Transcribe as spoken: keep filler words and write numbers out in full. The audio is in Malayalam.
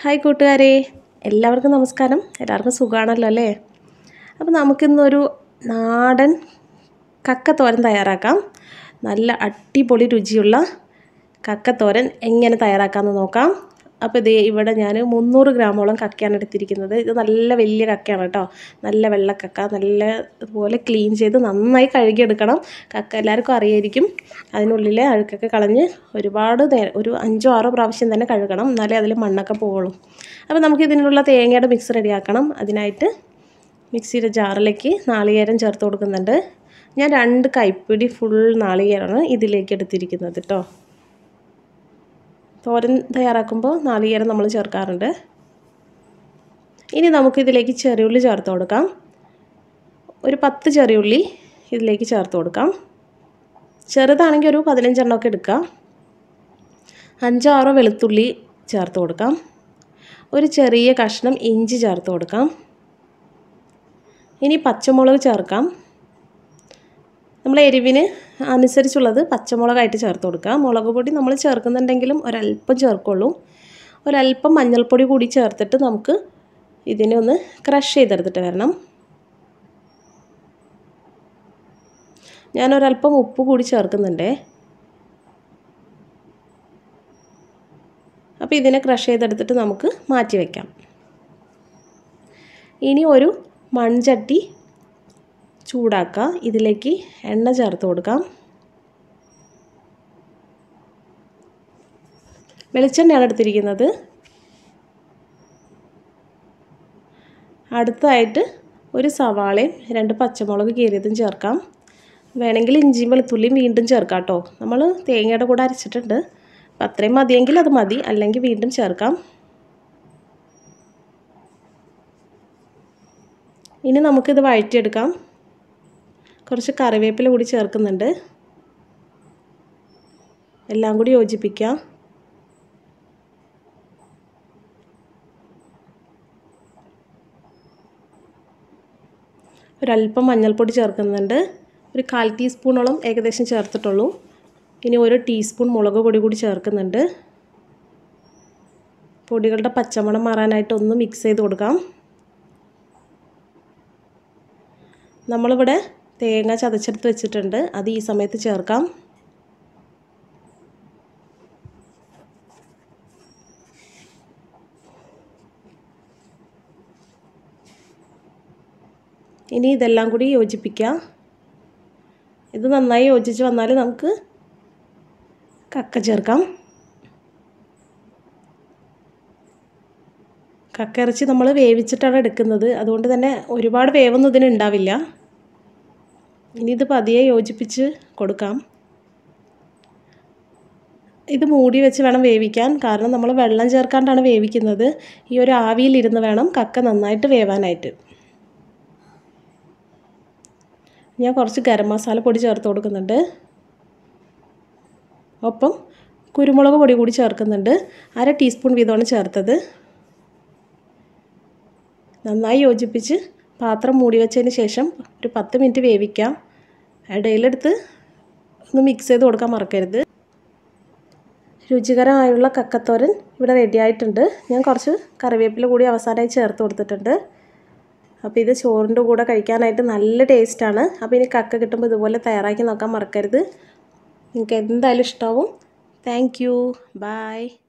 ഹായ് കൂട്ടുകാരെ, എല്ലാവർക്കും നമസ്കാരം. എല്ലാവർക്കും സുഖമാണല്ലോ അല്ലേ? അപ്പോൾ നമുക്കിന്നൊരു നാടൻ കക്കത്തോരൻ തയ്യാറാക്കാം. നല്ല അടിപൊളി രുചിയുള്ള കക്കത്തോരൻ എങ്ങനെ തയ്യാറാക്കാമെന്ന് നോക്കാം. അപ്പോൾ ഇത് ഇവിടെ ഞാൻ മുന്നൂറ് ഗ്രാമോളം കക്കയാണ് എടുത്തിരിക്കുന്നത്. ഇത് നല്ല വലിയ കക്കയാണ് കേട്ടോ. നല്ല വെള്ളക്കക്ക, നല്ല അതുപോലെ ക്ലീൻ ചെയ്ത് നന്നായി കഴുകിയെടുക്കണം. കക്ക എല്ലാവർക്കും അറിയായിരിക്കും. അതിനുള്ളിലെ അഴുക്കൊക്കെ കളഞ്ഞ് ഒരുപാട് നേരം, ഒരു അഞ്ചോ ആറോ പ്രാവശ്യം തന്നെ കഴുകണം, എന്നാലേ അതിൽ മണ്ണൊക്കെ പോവുള്ളൂ. അപ്പോൾ നമുക്ക് ഇതിനുള്ള തേങ്ങയുടെ മിക്സ് റെഡിയാക്കണം. അതിനായിട്ട് മിക്സിയുടെ ജാറിലേക്ക് നാളികേരം ചേർത്ത് കൊടുക്കുന്നുണ്ട്. ഞാൻ രണ്ട് കൈപ്പിടി ഫുൾ നാളികേരമാണ് ഇതിലേക്ക് എടുത്തിരിക്കുന്നത് കേട്ടോ. തോരൻ തയ്യാറാക്കുമ്പോൾ നാളികേരം നമ്മൾ ചേർക്കാറുണ്ട്. ഇനി നമുക്കിതിലേക്ക് ചെറിയുള്ളി ചേർത്ത് കൊടുക്കാം. ഒരു പത്ത് ചെറിയുള്ളി ഇതിലേക്ക് ചേർത്ത് കൊടുക്കാം. ചെറുതാണെങ്കിൽ ഒരു പതിനഞ്ചെണ്ണമൊക്കെ എടുക്കാം. അഞ്ചോ ആറോ വെളുത്തുള്ളി ചേർത്ത് കൊടുക്കാം. ഒരു ചെറിയ കഷ്ണം ഇഞ്ചി ചേർത്ത് കൊടുക്കാം. ഇനി പച്ചമുളക് ചേർക്കാം. നമ്മൾ എരിവിന് അനുസരിച്ചുള്ളത് പച്ചമുളകായിട്ട് ചേർത്ത് കൊടുക്കുക. മുളക് പൊടി നമ്മൾ ചേർക്കുന്നുണ്ടെങ്കിലും ഒരല്പം ചേർക്കുള്ളൂ. ഒരല്പം മഞ്ഞൾപ്പൊടി കൂടി ചേർത്തിട്ട് നമുക്ക് ഇതിനെ ഒന്ന് ക്രഷ് ചെയ്തെടുത്തിട്ട് വരണം. ഞാനൊരല്പം ഉപ്പ് കൂടി ചേർക്കുന്നുണ്ട്. അപ്പോൾ ഇതിനെ ക്രഷ് ചെയ്തെടുത്തിട്ട് നമുക്ക് മാറ്റി വയ്ക്കാം. ഇനി ഒരു മൺചട്ടി ചൂടാക്കുക. ഇതിലേക്ക് എണ്ണ ചേർത്ത് കൊടുക്കാം. വെളിച്ചെണ്ണയാണ് എടുത്തിരിക്കുന്നത്. അടുത്തതായിട്ട് ഒരു സവാളയും രണ്ട് പച്ചമുളക് കീറിയതും ചേർക്കാം. വേണമെങ്കിൽ ഇഞ്ചിയും വെളുത്തുള്ളിയും വീണ്ടും ചേർക്കാം കേട്ടോ. നമ്മൾ തേങ്ങയുടെ കൂടെ അരച്ചിട്ടുണ്ട്. അപ്പം അത്രയും മതിയെങ്കിൽ അത് മതി, അല്ലെങ്കിൽ വീണ്ടും ചേർക്കാം. ഇനി നമുക്കിത് വഴറ്റിയെടുക്കാം. കുറച്ച് കറിവേപ്പില കൂടി ചേർക്കുന്നുണ്ട്. എല്ലാം കൂടി യോജിപ്പിക്കാം. ഒരല്പം മഞ്ഞൾപ്പൊടി ചേർക്കുന്നുണ്ട്. ഒരു കാൽ ടീസ്പൂണോളം ഏകദേശം ചേർത്തിട്ടുള്ളൂ. ഇനി ഒരു ടീസ്പൂൺ മുളക് പൊടി കൂടി ചേർക്കുന്നുണ്ട്. പൊടികളുടെ പച്ചമണം മാറാനായിട്ട് ഒന്ന് മിക്സ് ചെയ്ത് കൊടുക്കാം. നമ്മളിവിടെ തേങ്ങ ചതച്ചെടുത്ത് വെച്ചിട്ടുണ്ട്. അത് ഈ സമയത്ത് ചേർക്കാം. ഇനി ഇതെല്ലാം കൂടി യോജിപ്പിക്കാം. ഇത് നന്നായി യോജിച്ച് വന്നാൽ നമുക്ക് കക്ക ചേർക്കാം. കക്ക ഇറച്ചി നമ്മൾ വേവിച്ചിട്ടാണ് എടുക്കുന്നത്. അതുകൊണ്ട് തന്നെ ഒരുപാട് വേവൊന്നും ഇതിന് ഉണ്ടാവില്ല. ഇനി ഇത് പതിയെ യോജിപ്പിച്ച് കൊടുക്കാം. ഇത് മൂടി വെച്ച് വേണം വേവിക്കാൻ. കാരണം നമ്മൾ വെള്ളം ചേർക്കാണ്ടാണ് വേവിക്കുന്നത്. ഈ ഒരു ആവിയിലിരുന്ന് വേണം കക്ക നന്നായിട്ട് വേവാനായിട്ട്. ഞാൻ കുറച്ച് ഗരം മസാല പൊടി ചേർത്ത് കൊടുക്കുന്നുണ്ട്. ഒപ്പം കുരുമുളക് പൊടി കൂടി ചേർക്കുന്നുണ്ട്. അര ടീസ്പൂൺ വീതമാണ് ചേർത്തത്. നന്നായി യോജിപ്പിച്ച് പാത്രം മൂടി വെച്ചതിന് ശേഷം ഒരു പത്ത് മിനിറ്റ് വേവിക്കാം. ഇടയിലെടുത്ത് ഒന്ന് മിക്സ് ചെയ്ത് കൊടുക്കാൻ മറക്കരുത്. രുചികരമായുള്ള കക്കത്തോരൻ ഇവിടെ റെഡി ആയിട്ടുണ്ട്. ഞാൻ കുറച്ച് കറിവേപ്പില കൂടി അവസാനമായി ചേർത്ത് കൊടുത്തിട്ടുണ്ട്. അപ്പോൾ ഇത് ചോറിൻ്റെ കൂടെ കഴിക്കാനായിട്ട് നല്ല ടേസ്റ്റാണ്. അപ്പോൾ ഇനി കക്ക കിട്ടുമ്പോൾ ഇതുപോലെ തയ്യാറാക്കി നോക്കാൻ മറക്കരുത്. നിങ്ങൾക്ക് എന്തായാലും ഇഷ്ടമാവും. Thank you. ബൈ.